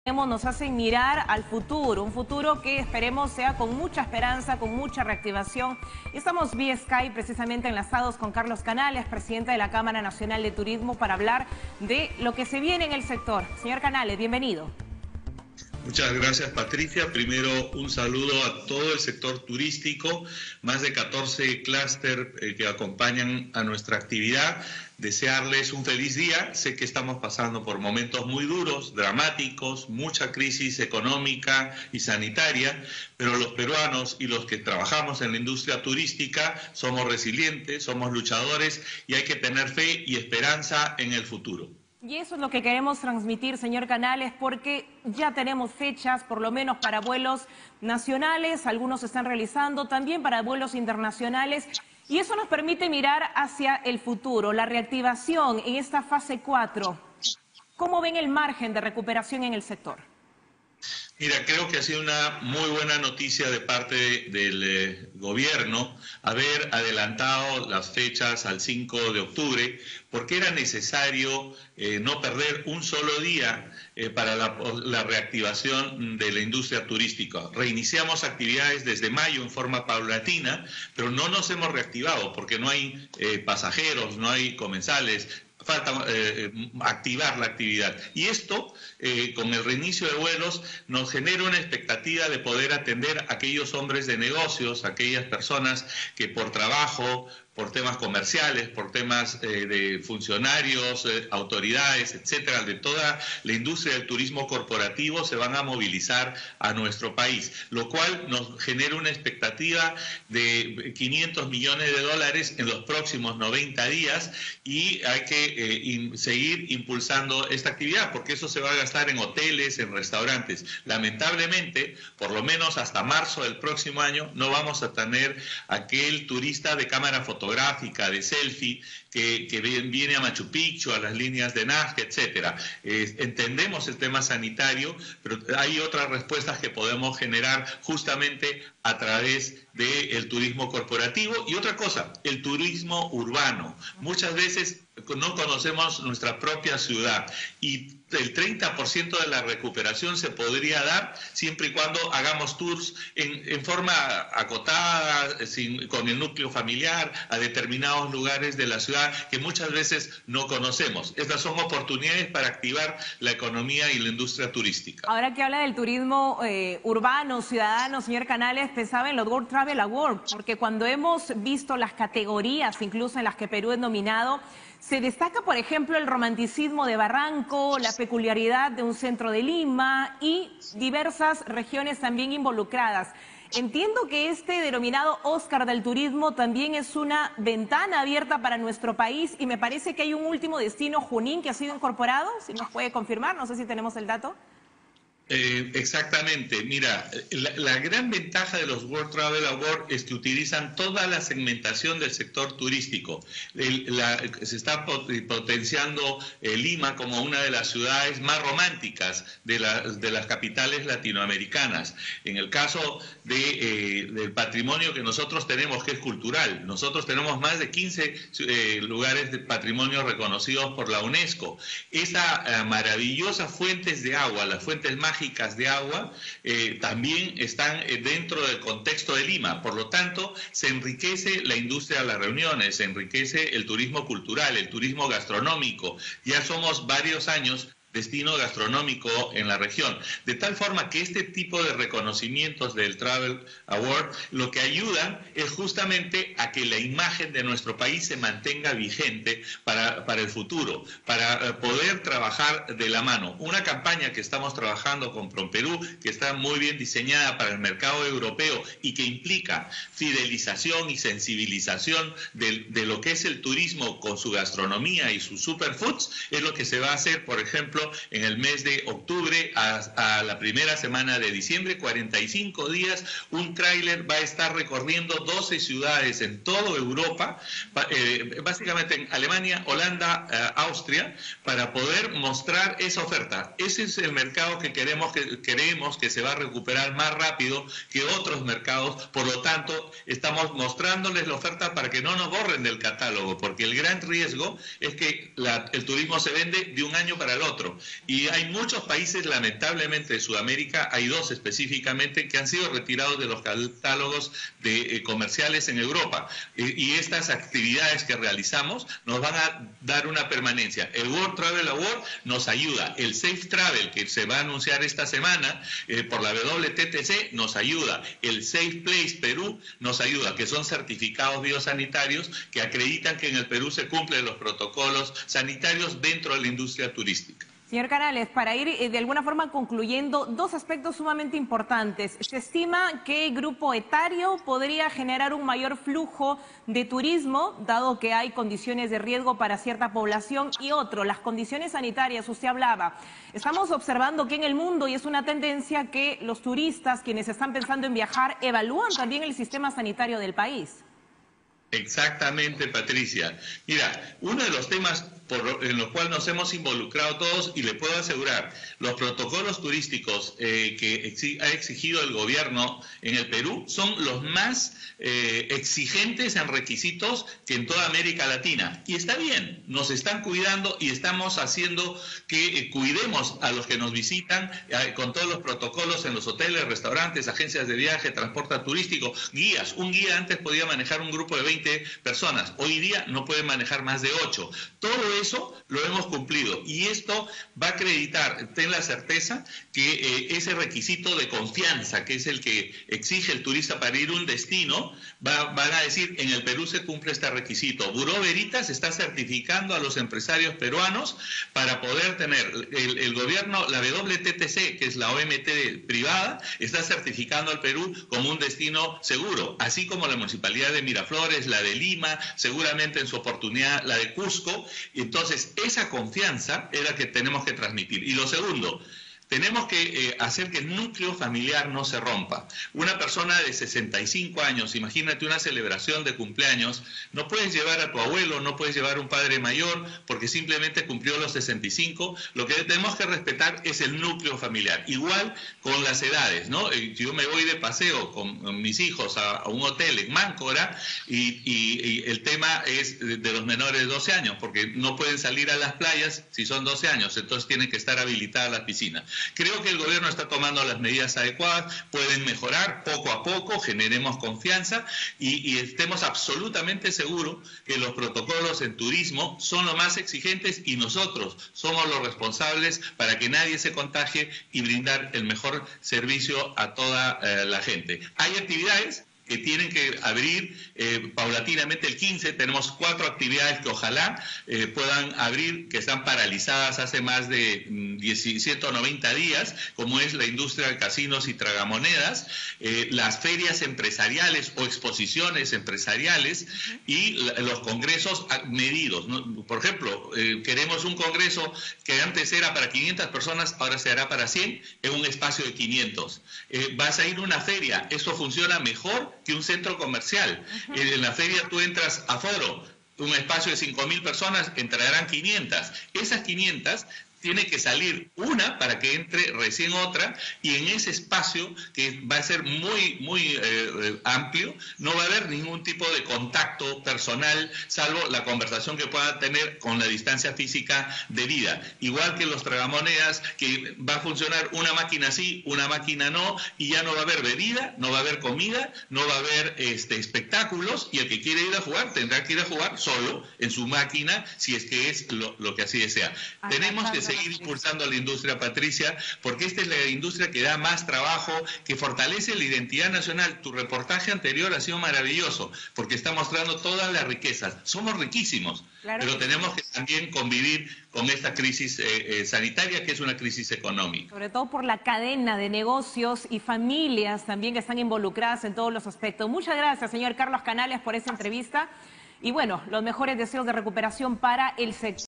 nos hacen mirar al futuro, un futuro que esperemos sea con mucha esperanza, con mucha reactivación. Y estamos vía Skype precisamente enlazados con Carlos Canales, presidente de la Cámara Nacional de Turismo, para hablar de lo que se viene en el sector. Señor Canales, bienvenido. Muchas gracias, Patricia. Primero, un saludo a todo el sector turístico, más de 14 clústeres que acompañan a nuestra actividad. Desearles un feliz día. Sé que estamos pasando por momentos muy duros, dramáticos, mucha crisis económica y sanitaria, pero los peruanos y los que trabajamos en la industria turística somos resilientes, somos luchadores y hay que tener fe y esperanza en el futuro. Y eso es lo que queremos transmitir, señor Canales, porque ya tenemos fechas, por lo menos para vuelos nacionales, algunos se están realizando, también para vuelos internacionales, y eso nos permite mirar hacia el futuro, la reactivación en esta fase 4. ¿Cómo ven el margen de recuperación en el sector? Mira, creo que ha sido una muy buena noticia de parte del gobierno haber adelantado las fechas al 5 de octubre, porque era necesario no perder un solo día para la reactivación de la industria turística. Reiniciamos actividades desde mayo en forma paulatina, pero no nos hemos reactivado porque no hay pasajeros, no hay comensales. Falta activar la actividad. Y esto, con el reinicio de vuelos, nos genera una expectativa de poder atender a aquellos hombres de negocios, aquellas personas que por trabajo, por temas comerciales, por temas de funcionarios, autoridades, etcétera, de toda la industria del turismo corporativo se van a movilizar a nuestro país, lo cual nos genera una expectativa de 500 millones de dólares en los próximos 90 días y hay que seguir impulsando esta actividad porque eso se va a gastar en hoteles, en restaurantes. Lamentablemente, por lo menos hasta marzo del próximo año, no vamos a tener aquel turista de cámara fotográfica, de selfie, que viene a Machu Picchu, a las líneas de Nazca, etcétera. Entendemos el tema sanitario, pero hay otras respuestas que podemos generar justamente a través del turismo corporativo. Y otra cosa, el turismo urbano. Muchas veces no conocemos nuestra propia ciudad y el 30% de la recuperación se podría dar siempre y cuando hagamos tours en forma acotada, con el núcleo familiar, a determinados lugares de la ciudad que muchas veces no conocemos. Estas son oportunidades para activar la economía y la industria turística. Ahora que habla del turismo urbano, ciudadano, señor Canales, pensaba en los World Travel Awards, porque cuando hemos visto las categorías, incluso en las que Perú es nominado, se destaca, por ejemplo, el romanticismo de Barranco, la peculiaridad de un centro de Lima y diversas regiones también involucradas. Entiendo que este denominado Oscar del turismo también es una ventana abierta para nuestro país y me parece que hay un último destino, Junín, que ha sido incorporado. Si nos puede confirmar, no sé si tenemos el dato. Exactamente. Mira, la gran ventaja de los World Travel Awards es que utilizan toda la segmentación del sector turístico. Se está potenciando Lima como una de las ciudades más románticas de las capitales latinoamericanas. En el caso del patrimonio que nosotros tenemos, que es cultural, nosotros tenemos más de 15 lugares de patrimonio reconocidos por la UNESCO. Esa maravillosas fuentes de agua, las fuentes mágicas de agua, también están dentro del contexto de Lima. Por lo tanto, se enriquece la industria de las reuniones, se enriquece el turismo cultural, el turismo gastronómico. Ya somos varios años destino gastronómico en la región, de tal forma que este tipo de reconocimientos del Travel Award lo que ayudan es justamente a que la imagen de nuestro país se mantenga vigente para el futuro, para poder trabajar de la mano. Una campaña que estamos trabajando con PROMPERÚ, que está muy bien diseñada para el mercado europeo y que implica fidelización y sensibilización de lo que es el turismo con su gastronomía y sus superfoods, es lo que se va a hacer, por ejemplo, en el mes de octubre a la primera semana de diciembre, 45 días, un tráiler va a estar recorriendo 12 ciudades en toda Europa, básicamente en Alemania, Holanda, Austria, para poder mostrar esa oferta. Ese es el mercado que creemos que se va a recuperar más rápido que otros mercados, por lo tanto, estamos mostrándoles la oferta para que no nos borren del catálogo, porque el gran riesgo es que el turismo se vende de un año para el otro. otro. Y hay muchos países, lamentablemente, de Sudamérica, hay dos específicamente, que han sido retirados de los catálogos de comerciales en Europa. Y estas actividades que realizamos nos van a dar una permanencia. El World Travel Award nos ayuda. El Safe Travel, que se va a anunciar esta semana por la WTTC, nos ayuda. El Safe Place Perú nos ayuda, que son certificados biosanitarios que acreditan que en el Perú se cumplen los protocolos sanitarios dentro de la industria turística. Señor Canales, para ir de alguna forma concluyendo, dos aspectos sumamente importantes. Se estima que el grupo etario podría generar un mayor flujo de turismo, dado que hay condiciones de riesgo para cierta población, y otro, las condiciones sanitarias, usted hablaba. Estamos observando que en el mundo, y es una tendencia, que los turistas, quienes están pensando en viajar, evalúan también el sistema sanitario del país. Exactamente, Patricia. Mira, uno de los temas en los cuales nos hemos involucrado todos, y le puedo asegurar, los protocolos turísticos que ha exigido el gobierno en el Perú son los más exigentes en requisitos que en toda América Latina. Y está bien, nos están cuidando y estamos haciendo que cuidemos a los que nos visitan con todos los protocolos en los hoteles, restaurantes, agencias de viaje, transporte turístico, guías. Un guía antes podía manejar un grupo de 20 personas, hoy día no puede manejar más de 8. Todo eso lo hemos cumplido y esto va a acreditar, ten la certeza, que ese requisito de confianza, que es el que exige el turista para ir a un destino, van a decir, en el Perú se cumple este requisito. Buró Veritas está certificando a los empresarios peruanos para poder tener, el gobierno, la WTTC, que es la OMT privada, está certificando al Perú como un destino seguro, así como la Municipalidad de Miraflores, la de Lima, seguramente en su oportunidad la de Cusco. Entonces, esa confianza es la que tenemos que transmitir. Y lo segundo, tenemos que hacer que el núcleo familiar no se rompa. Una persona de 65 años, imagínate una celebración de cumpleaños, no puedes llevar a tu abuelo, no puedes llevar a un padre mayor porque simplemente cumplió los 65. Lo que tenemos que respetar es el núcleo familiar. Igual con las edades, ¿no? Yo me voy de paseo con mis hijos a un hotel en Máncora y el tema es de los menores de 12 años, porque no pueden salir a las playas si son 12 años, entonces tienen que estar habilitadas las piscinas. Creo que el gobierno está tomando las medidas adecuadas, pueden mejorar poco a poco, generemos confianza y estemos absolutamente seguros que los protocolos en turismo son los más exigentes y nosotros somos los responsables para que nadie se contagie y brindar el mejor servicio a toda la gente. Hay actividades que tienen que abrir paulatinamente el 15. Tenemos 4 actividades que ojalá puedan abrir, que están paralizadas hace más de 190 días, como es la industria de casinos y tragamonedas, las ferias empresariales o exposiciones empresariales y los congresos medidos, ¿no? Por ejemplo, queremos un congreso que antes era para 500 personas, ahora se hará para 100 en un espacio de 500. Vas a ir a una feria, eso funciona mejor que un centro comercial. En la feria tú entras a foro, un espacio de 5.000 personas, entrarán 500. Esas 500 tiene que salir una para que entre recién otra, y en ese espacio, que va a ser muy amplio, no va a haber ningún tipo de contacto personal, salvo la conversación que puedan tener con la distancia física debida. Igual que los tragamonedas, que va a funcionar una máquina sí, una máquina no, y ya no va a haber bebida, no va a haber comida, no va a haber espectáculos, y el que quiere ir a jugar tendrá que ir a jugar solo en su máquina, si es que es lo que así desea. Tenemos que seguir impulsando a la industria, Patricia, porque esta es la industria que da más trabajo, que fortalece la identidad nacional. Tu reportaje anterior ha sido maravilloso, porque está mostrando todas las riquezas. Somos riquísimos, claro, pero tenemos que también convivir con esta crisis sanitaria, que es una crisis económica. Sobre todo por la cadena de negocios y familias también que están involucradas en todos los aspectos. Muchas gracias, señor Carlos Canales, por esta entrevista. Y bueno, los mejores deseos de recuperación para el sector.